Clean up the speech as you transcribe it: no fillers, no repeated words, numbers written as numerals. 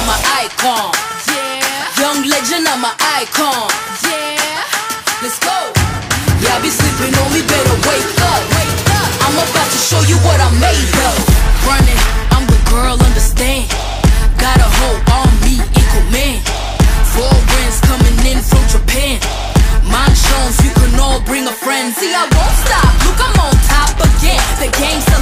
I'm an icon. Yeah. Young legend, I'm an icon. Yeah. Let's go. Yeah, be sleeping on me, better wake up. I'm about to show you what I'm made of. Running, I'm the girl, understand. Got a whole army in command. 4 wins coming in from Japan. Mind shows you can all bring a friend. See, I won't stop, look, I'm on top again. The game's